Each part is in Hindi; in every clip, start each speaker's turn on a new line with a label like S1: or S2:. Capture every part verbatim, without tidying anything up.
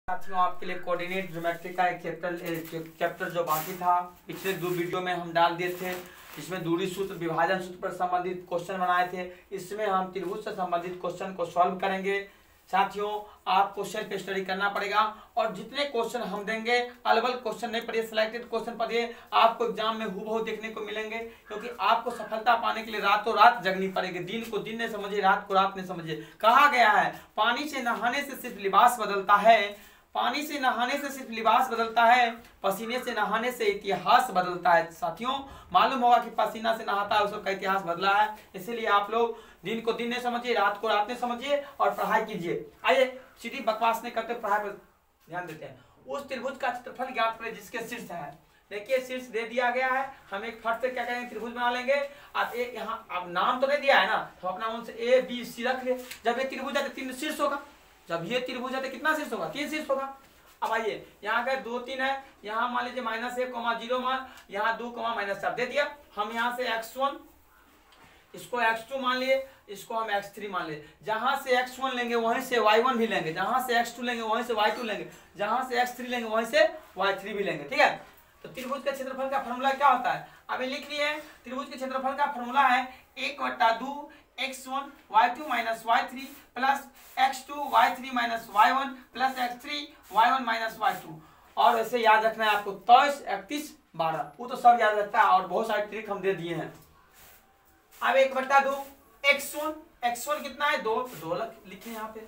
S1: साथियों, आपके लिए कोऑर्डिनेट ज्योमेट्री का एक चैप्टर चैप्टर जो बाकी था पिछले दो वीडियो में हम डाल दिए थे, जिसमें दूरी सूत्र विभाजन सूत्र पर संबंधित क्वेश्चन बनाए थे। इसमें हम त्रिभुज से संबंधित क्वेश्चन को सॉल्व करेंगे। साथियों, आपको सेल्फ स्टडी करना पड़ेगा और जितने क्वेश्चन हम देंगे अलग अलग क्वेश्चन नहीं पढ़िए, सिलेक्टेड क्वेश्चन पढ़िए, आपको एग्जाम में हूबहू देखने को मिलेंगे। क्योंकि आपको सफलता पाने के लिए रातों रात जगनी पड़ेगी। दिन को दिन नहीं समझिए, रात को रात नहीं समझिए। कहा गया है पानी से नहाने से सिर्फ लिबास बदलता है, पानी से नहाने से सिर्फ लिबास बदलता है, पसीने से नहाने से इतिहास बदलता है। साथियों, मालूम होगा कि पसीना से नहाता है उसका इतिहास बदला है। इसीलिए आप लोग दिन को दिन नहीं समझिए, रात को रात नहीं समझिए और पढ़ाई कीजिए। आइए, सीधी बकवास नहीं करते, पढ़ाई पर ध्यान देते हैं। उस त्रिभुज का क्षेत्रफल ज्ञात करें जिसके शीर्ष है। देखिए, शीर्ष दे दिया गया है। हम एक फट से क्या करेंगे, त्रिभुज बना लेंगे। अब एक यहाँ अब नाम तो नहीं दिया है ना, तो अपना मन से ए बी सी रख ले। जब ये त्रिभुज है तो तीन शीर्ष होगा, जब ये त्रिभुज है तो कितना शीर्ष होगा, तीन शीर्ष होगा। अब आइए, यहाँ का दो तीन है, यहाँ मान लीजिए माइनस एक कोमा जीरो मान, यहाँ दो कोमा माइनस चार दे दिया। हम यहाँ से एक्स वन, इसको एक्स टू मान लिए, इसको हम एक्स थ्री मान लिए। जहां से एक्स वन लेंगे वहीं से वाई वन भी लेंगे, जहां से एक्स टू लेंगे वहीं से वाई टू लेंगे, जहां से एक्स थ्री लेंगे वहीं से वाई थ्री भी लेंगे। ठीक है, तो त्रिभुज के क्षेत्रफल का फॉर्मूला क्या होता है, अभी लिख लिए। त्रिभुज के क्षेत्रफल का फॉर्मूला है एक बट्टा दो x one y two minus y three plus x two y three minus y one plus x three y one minus y two. और ऐसे याद रखना है आपको तेईस इकतीस बारह, वो तो सब याद रखता है और बहुत सारे ट्रिक हम दे दिए हैं। अब एक बट्टा दो एक्स वन, एक्स वन कितना है दो, तो दो लिखे यहाँ पे।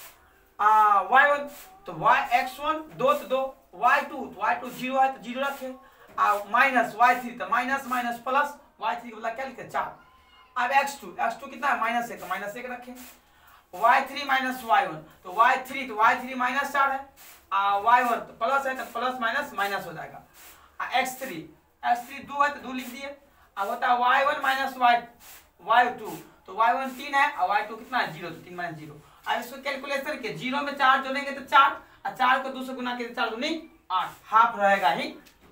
S1: आ वाई वन तो वाई एक्स वन दो तो दो, वाई टू तो वाई टू जीरो है तो जीरो रखे। आ माइनस वाई थ्री तो minus minus plus y three वाला क्या लिखे चार। अब एक्स टू, एक्स टू कितना है माइनस एक, तो माइनस एक रखे। Y three minus y one तो वाई थ्री तो वाई थ्री माइनस चार है, आ वाई वन तो प्लस है तो प्लस माइनस माइनस हो जाएगा। आ एक्स थ्री, एक्स थ्री दो है तो दो लिख दिए। अब होता है y one minus y y two तो वाई वन तीन है और वाई टू कितना है जीरो, तो तीन माइनस जीरो। अब इसको कैलकुलेशन के जीरो में चार जोड़ेंगे तो चार, और चार को दो से गुना के चार दूनी आठ, हाफ रहेगा ही।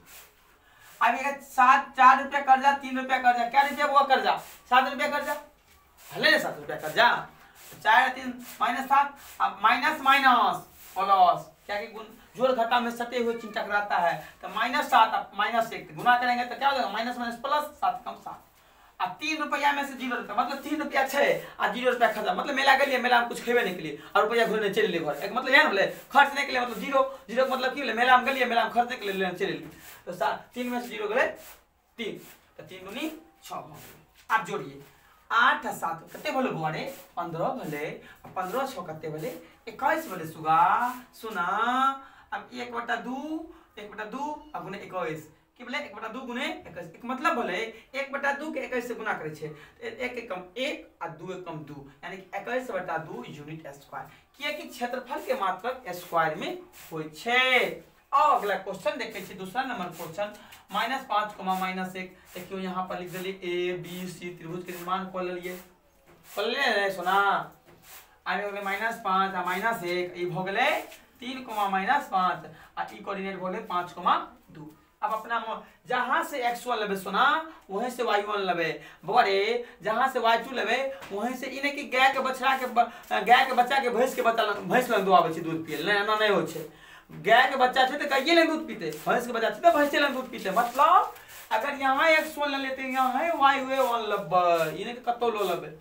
S1: अब ये सात चार रुपया कर्जा, तीन रुपया कर्जा, क्या रुपया हुआ कर्जा, सात रुपया कर्जा, भले ना सात रुपया कर्जा, चार तीन माइनस सात। अब माइनस माइनस प्लस क्या कि गुण जोड़ घटा में सटे हुए चिन्ह टकराता है, तो माइनस सात अब माइनस एक गुना करेंगे तो क्या हो जाएगा माइनस माइनस प्लस, सात कम सात। अब तीन रुपया में से जीरो रुपया मतलब तीन रुपया छः और जीरो रुपया खर्चा, मतलब मेला के लिए, मेला में कुछ खेबे नहीं के लिए और रुपया घूरने चले लिए घर, एक मतलब है ना बोले खर्चने के लिए, मतलब जीरो जीरो का मतलब की मेला में गलिए, मेला में खर्चने के लिए चले लिए, तो सात तीन में से जीरो गए तीन, तो तीन दूनी छः हो गए। आप जोड़िए आठ सात कते बोले बुआरे पंद्रह भले, पंद्रह छः कते बोले इक्कीस बोले सुगा सुना। अब एक बटा दो, एक बटा दो अब गुने इक्कीस कि बोले एक बटा दो गुने इक्कीस, एक मतलब बोले एक बटा दो के इक्कीस से गुना करे छे, एक एक कम एक और दो एक कम दो, यानी कि इक्कीस बटा दो यूनिट स्क्वायर, किया कि क्षेत्रफल के मात्रक स्क्वायर में होय छे। और अगला क्वेश्चन देखे छे, दूसरा नंबर क्वेश्चन माइनस पाँच कोमा माइनस एक। देखियो यहाँ पर लिख दिए ए बी सी त्रिभुज के निर्माण कर लिए, कर ले सोना। आगे हो गए माइनस पाँच आ माइनस एक, ये हो गए तीन कोमा माइनस पाँच आ ई कोऑर्डिनेट हो गए पाँच कोमा दो। अब अपना जहां से एक्स वन लेबे सोना वहीं से वाई वन लेबे बड़े, जहां से वाई टू लेबे वहीं से इने की गाय के बछड़ा के गाय के बच्चा के भैंस के बच्चा भैंस लग दो आवे छे दूध पिए ना ना नहीं हो छे। गाय के बच्चा छे तो गाय ले दूध पीते, भैंस के बच्चा छे तो भैंस ले दूध पीते। मतलब अगर यहां एक्स वन ले लेते हैं, यहां है वाई वे वन लेबे, इने के कतो लो लेबे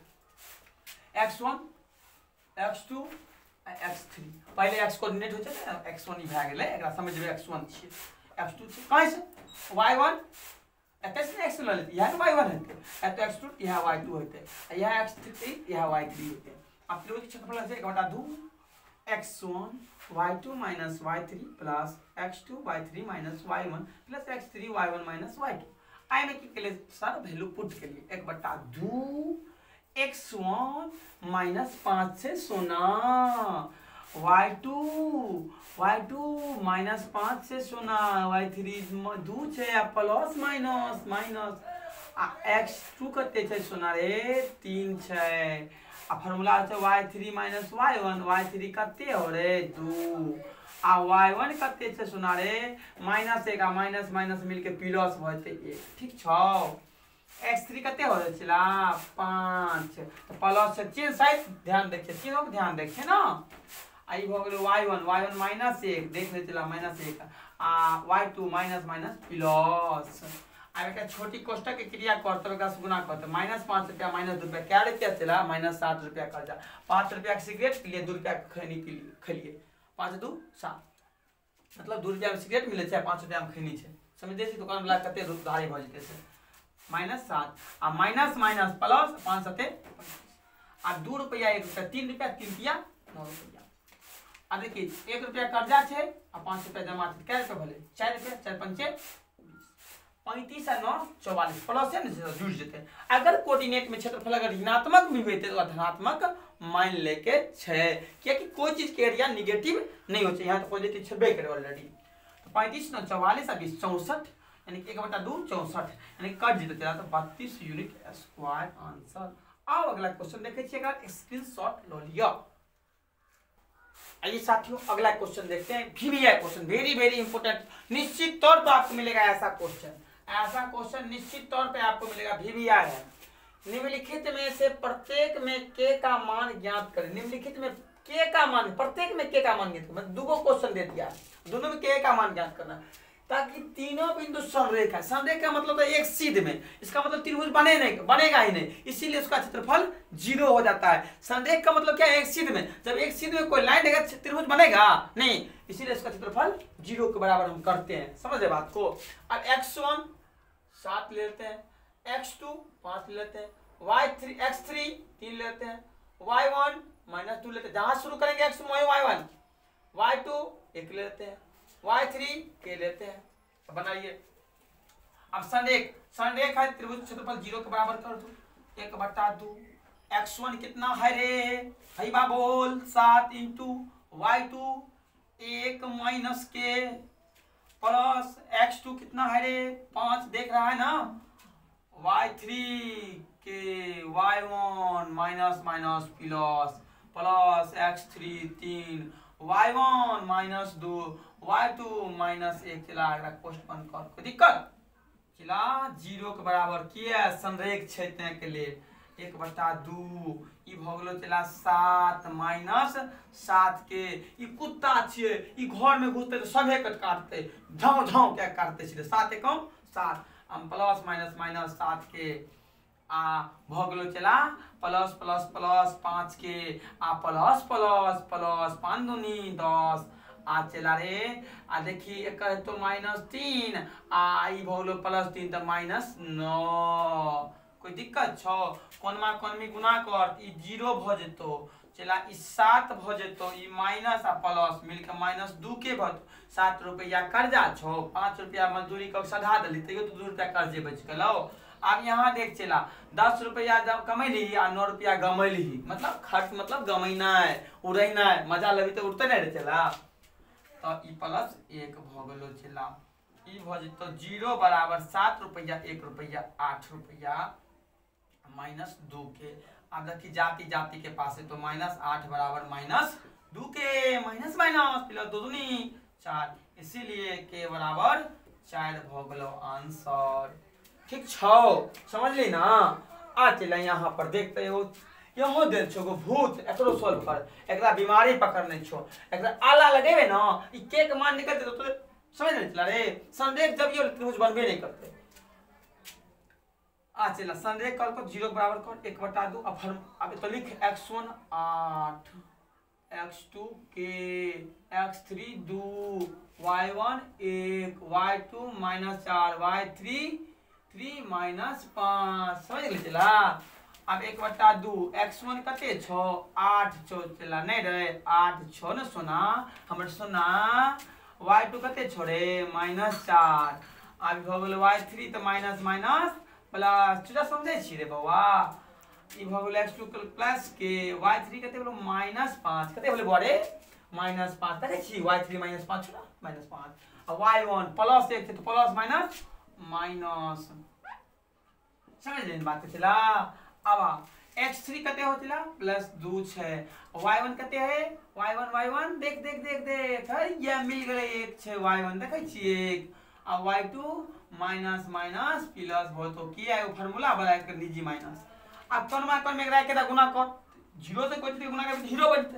S1: x one x two x three. पहले एक्स कोऑर्डिनेट हो छे ना, एक्स वन ही भ गेलै, एकरा समझबे एक्स वन छे एक्स टू छे कैसे वाई वन एक्स ने एक्स ले लेते, यहां वाई वन हेते, एत एक्स टू यहां वाई टू हेते, यहां एक्स थ्री यहां वाई थ्री हेते। अब त्रिभुज के क्षेत्रफल से एक बटा दो x one y two minus y three plus x two y three minus y one plus x three y one minus y two. आई में के लिए सर वैल्यू पुट के लिए एक बटा दो एक्स वन माइनस पाँच से सोना y two y two minus पाँच से सोना वाई थ्री दो छे प्लस माइनस माइनस आ एक्स टू कते छे सोना रे तीन छे। आ फार्मूला है y three minus y one, y three कते हो रे दो आ वाई वन कते छे सोना रे माइनस एक आ माइनस माइनस मिलके प्लस होते एक। ठीक छो एक्स थ्री कते हो रे चला पाँच, तो प्लस से चिन्ह साइड ध्यान देखिए, चिन्हों को ध्यान देखिए ना। आई भ गेल y one y one minus एक देख ले चला माइनस एक आ y two minus minus plus. अब एक छोटी कोष्टक की क्रिया करते का गुना करते माइनस पाँच रुपया माइनस दो रुपया क्या रुपया चला माइनस सात रुपया कर्जा पाँच रुपया का सिगरेट लिए दो रुपया खैनी के लिए खलिए पाँच दू सात मतलब दू रुपया में सिगरेट मिले छे पाँच रुपया में खैनी छे समझे छी दुकान वाला कते उधारी भ जेते से माइनस सात आ माइनस माइनस प्लस पाँच सते आ दू रुपया एक रुपया तीन रुपया तीन रुपया नौ रुपया आ देखिए एक रुपया कर्जा छे आ पाँच रुपया जमा छे क्या रुपया भले चार रुपया चार पंचे पैंतीस आ नौ चौवालीस प्लस है ना जुड़ जेते अगर कोऑर्डिनेट में क्षेत्रफल अगर ऋणात्मक भी होते तो धनात्मक मान लेके छे क्योंकि कोई चीज के एरिया नेगेटिव नहीं हो चाहिए यहाँ तो पॉजिटिव छबे करे ऑलरेडी तो पैंतीस नौ चौवालीस आ बीस चौसठ यानी एक बटा दो चौसठ यानी कट जीते तेरा तो बत्तीस यूनिट स्क्वायर आंसर। अब अगला क्वेश्चन देखे छिए अगर स्क्रीनशॉट लो लियो। आइए साथियों अगला क्वेश्चन देखते हैं VVI question very very important निश्चित तौर पर आपको मिलेगा ऐसा क्वेश्चन ऐसा क्वेश्चन निश्चित तौर पे आपको मिलेगा वीवीआई है। निम्नलिखित में से प्रत्येक में के का मान ज्ञात करें निम्नलिखित में के का मान प्रत्येक में के का मान ज्ञात करें दो क्वेश्चन दे दिया दोनों में के का मान ज्ञात करना ताकि तीनों बिंदु संरेख है संरेख का मतलब तो एक सीध में इसका मतलब त्रिभुज बने नहीं बनेगा ही नहीं इसीलिए उसका क्षेत्रफल जीरो हो जाता है। संरेख का मतलब क्या है एक सीध में जब एक सीध में कोई लाइन देगा त्रिभुज बनेगा नहीं इसीलिए इसका क्षेत्रफल जीरो के बराबर हम करते हैं समझे बात को। अब एक्स वन सात लेते हैं एक्स टू पांच लेते हैं वाई थ्री एक्स थ्री तीन लेते हैं वाई वन माइनस टू लेते हैं जहां शुरू करेंगे x y y one y two एक लेते हैं वाई थ्री के लेते हैं बनाइए। अब संरेख संरेख है त्रिभुज क्षेत्रफल जीरो के बराबर कर दो एक बटा दो एक्स वन कितना है रे भाई बा बोल सात इंटू वाई टू एक माइनस के प्लस एक्स टू कितना है रे पांच देख रहा है ना वाई थ्री के y one minus minus plus plus x three तीन वाई वन माइनस दो वाई टू माइनस एक चला क्वेश्चन बंद कर कोई दिक्कत चला जीरो के बराबर किया संरेख क्षेत्र के लिए एक बटा दू ई भगलो चला सात माइनस सात के ई कुत्ता छिए ई घर में घुसते तो सभे कट काटते झाव झाव क्या काटते छिए सात एकम सात हम प्लस माइनस माइनस सात के आ भगलो चला प्लस प्लस प्लस पाँच के आ प्लस प्लस प्लस पाँच दूनी दस आ चला रे आ देखी एक तो माइनस तीन आ ई भगलो प्लस तीन तो माइनस नौ कोई दिक्कत छो कोनमा कोनमी गुना कर ई जीरो भ जेतो चला ई सात भ जेतो ई माइनस आ प्लस मिलके माइनस दो के भत सात रुपया कर्जा छो पाँच रुपया मजदूरी का सधा दली तैयो तो दो रुपया कर्जे बच गलो। अब यहाँ देख चला दस रुपया जब कमैली आ नौ रुपया गमैली मतलब खर्च मतलब गमैना है उड़ैना है मजा लगी तो उड़ते नहीं चला तो ई प्लस एक भगलो चला ई भ जेतो जीरो बराबर सात रुपया एक रुपया आठ रुपया माइनस दो के अब देखिए जाति जाति के पास है तो माइनस आठ बराबर माइनस दो के माइनस माइनस प्लस दो दूनी चार इसीलिए के बराबर चार भगलो आंसर ठीक छो समझ ली ना। आ चला यहाँ पर देखते हो यहाँ दे छो गो भूत एकरो सोल्व कर एकरा बीमारी पकड़ने छो एकरा आला लगेबे ना ई के के मान निकलते तो, तो समझ नहीं चला रे संरेख जब ये त्रिभुज बनबे नहीं करते। आ चला संरेख कर को जीरो बराबर कर एक बटा दो अब हम अब तो लिख एक्स वन आठ एक्स टू के एक्स थ्री दो वाई वन एक वाई टू माइनस चार वाई थ्री थ्री माइनस पाँच समझ गए चला। अब एक बटा दो एक्स वन कते छो आठ छो चला नहीं रहे आठ छो न सोना हमर सोना वाई टू कते छोड़े माइनस चार अब भ गेल वाई थ्री तो माइनस माइनस प्लस तुझा समझे छी रे बौआ ई भ गेल एक्स टू प्लस के वाई थ्री कते बोलो माइनस पाँच कते बोले बड़े माइनस पाँच देखे छी वाई थ्री माइनस पाँच छोड़ा माइनस पाँच और वाई वन प्लस एक थे तो प्लस माइनस माइनस समझ लेन बात चला। अब एक्स थ्री कते होतिला प्लस दो छे वाई वन कते है वाई वन वाई वन देख देख देख देख है ये मिल गए एक छे वाई वन देखे छी एक अब y two minus minus plus हो तो किया है वो फार्मूला बना कर लीजिए माइनस अब कौन मा कौन में एकरा के गुना कर जीरो से कोई गुना कर जीरो बनते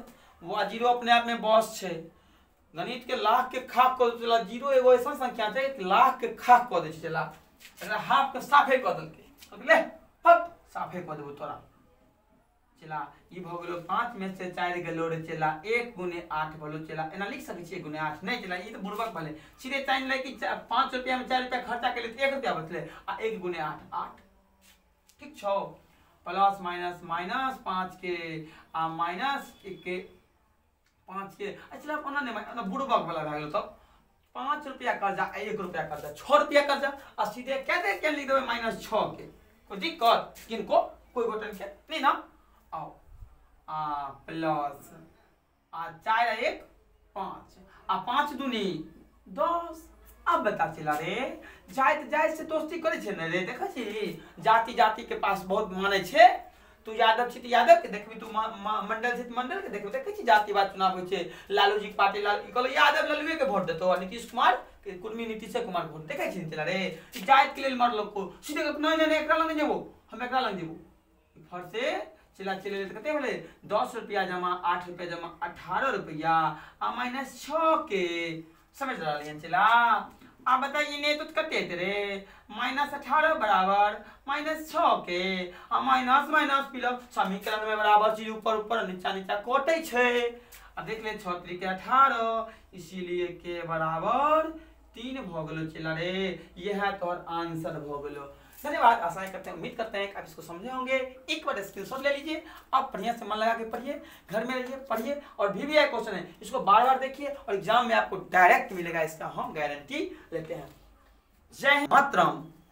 S1: वो जीरो अपने आप में बॉस छे। गणित के लाख के खाक कर चला जीरो एगो ऐसा संख्या है कि लाख के खाक कर दे चला अगर हाफ के साफे कर दल के ले हप साफे कर देबो तोरा चला ई भ गेलो पाँच में से चार गेलो रे चला एक गुने आठ भलो चला एना लिख सकै छी एक गुने आठ नहीं चला ई तो बुर्बक भले सीधे चाइन ले कि पाँच रुपया में चार रुपया खर्चा के लिए एक रुपया बचले आ एक गुने आठ आठ ठीक छौ प्लस माइनस माइनस पाँच के आ माइनस एक के पाँच के अच्छा ओना नहीं बुड़बक वाला भए गेल तब पाँच रुपया कर्जा एक रुपया कर्जा छः रुपया कर्जा आ सीधे क्या दे क्या लिख देवे माइनस छः के कोई दिक्कत किनको कोई गोटन के नहीं ना आओ आ प्लस आ चार एक पाँच आ पाँच दूनी दस अब बता चला रे जाइत जाइत से दोस्ती करे छे न रे देखा छी जाति जाति के पास बहुत माने छे तू यादव छी यादव के देखबी तू मंडल छी मंडल के देखबी देखे छी जातिवाद चुनाव होय छे लालू जी पार्टी लाल कहलो यादव लालूए के वोट देतो नीतीश कुमार के कुर्मी नीतीश कुमार वोट देखे छी चला रे जाइत के लेल मार लोग को सीधे नहीं नहीं एकरा लंग जेबो हम एकरा लंग जेबो फर से चला चले कते होले दस रुपया जमा आठ रुपया जमा अठारह रुपया आ माइनस छः के समझ रहा चला आप बताइए ने तो कते रे माइनस अठारह बराबर माइनस छः के आ माइनस माइनस पिलक समीकरण में बराबर चीज ऊपर ऊपर नीचा नीचा कोटे छे आ देख ले छः त्रिक अठारह इसीलिए के बराबर तीन भ गेलो चला रे यह तोर आंसर भ गेलो। धन्यवाद आशा करते हैं उम्मीद करते हैं कि आप इसको समझे होंगे। एक बार स्क्रीनशॉट ले लीजिए आप बढ़िया से मन लगा के पढ़िए घर में रहिए पढ़िए और भी भी क्वेश्चन है इसको बार बार देखिए और एग्जाम में आपको डायरेक्ट मिलेगा इसका हम गारंटी लेते हैं। जय हिंद मातरम।